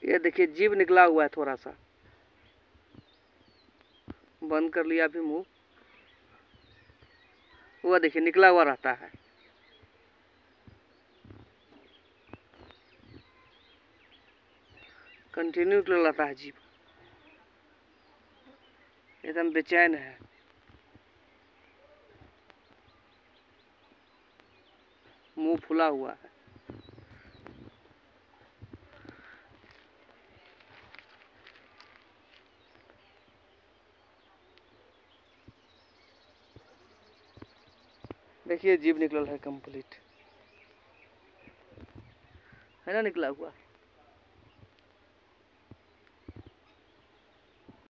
ये देखिए जीभ निकला हुआ है थोड़ा सा। बंद कर लिया अभी मुंह, वो देखिए निकला हुआ रहता है। कंटिन्यू रहता है जीभ, एकदम बेचैन है। मुंह फुला हुआ है। देखिए जीभ निकल है कंप्लीट, है ना निकला हुआ।